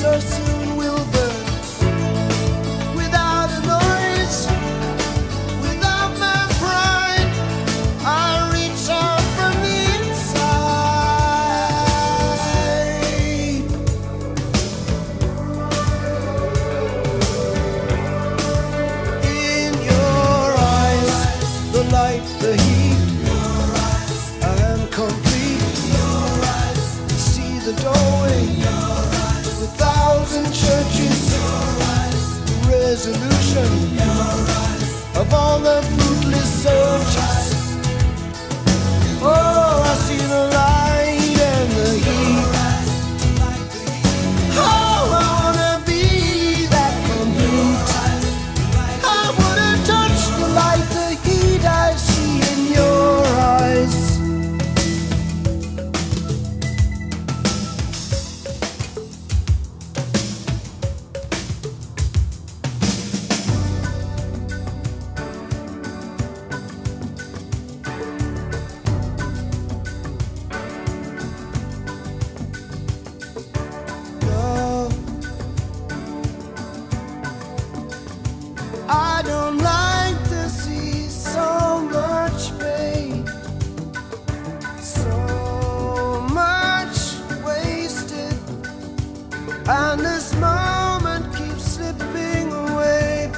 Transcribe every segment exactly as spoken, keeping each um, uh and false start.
so soon will burn without a noise, without my pride. I reach out from the inside. In your eyes, the light, the heat, I am complete. See the doorway, a thousand churches, the resolution of all the fruitless searches. Oh, I see the light and the heat. Oh, I wanna be that complete. I wanna touch the light, the heat I see in your eyes. I don't like to see so much pain, so much wasted, and this moment keeps slipping away.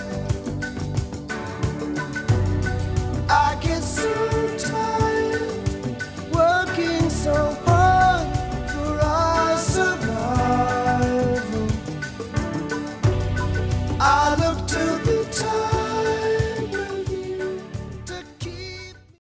I get so tired working so hard for our survival. I look to the